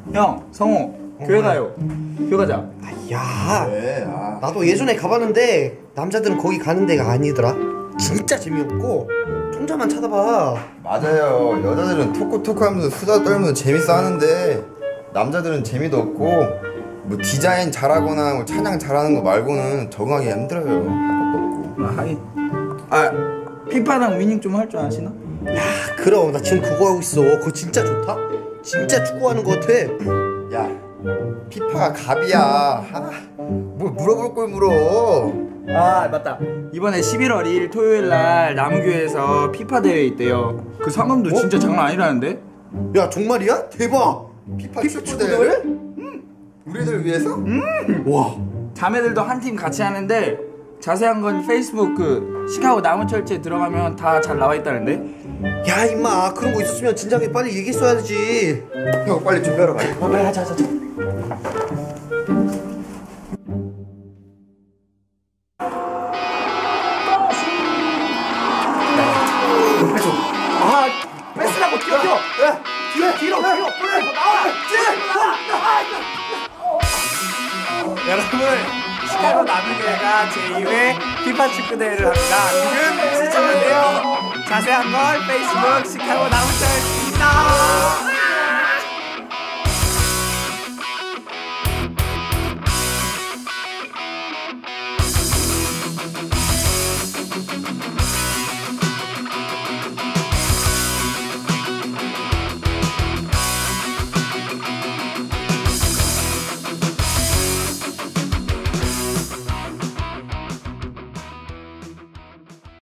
형, 성호, 교회 가요. 교회 가자. 야, 왜? 나도 예전에 가봤는데 남자들은 거기 가는 데가 아니더라. 진짜 재미없고 혼자만 쳐다봐. 맞아요. 여자들은 토크 하면서 수다 떨면서 재밌어 하는데 남자들은 재미도 없고 뭐 디자인 잘하거나 뭐 찬양 잘하는 거 말고는 적응하기 힘들어요. 할 것도 없고. 하긴. 피파랑 위닝 좀 할 줄 아시나? 야, 그럼 나 지금 그거 하고 있어. 그거 진짜 좋다. 진짜 축구하는 거 같아. 야, 피파가 갑이야. 뭘 물어볼 걸 물어. 맞다. 이번에 11월 2일 토요일날 나무교회에서 피파 대회 있대요. 그 상금도 진짜 장난 아니라는데? 야, 정말이야? 대박. 피파 축구 대회를? 우리들 위해서? 와, 자매들도 한 팀 같이 하는데 자세한 건 페이스북 그 시카고 나무철제 들어가면 다 잘 나와 있다는데? 야 임마, 그런 거 있었으면 진작에 빨리 얘기했어야지. 형 빨리 준비하러 가자. 빨리 하자. 뺏으라고 뛰어! 야, 뒤로 나와. 여러분, 시카고 나무교회가 제2회 피파 축구 대회를 합니다. 지금 시청하세요. 자세한 건 페이스북 시카고 나무철입니다.